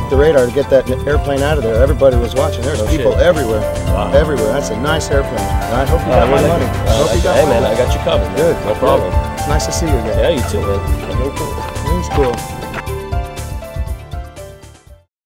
worked the radar to get that airplane out of there. Everybody was watching. There's people everywhere. Wow. Everywhere. That's a nice airplane. I hope you got my money. Hey, man, I got you covered. Good. No problem. It's nice to see you again. Yeah, you too, man. Very cool. It's cool.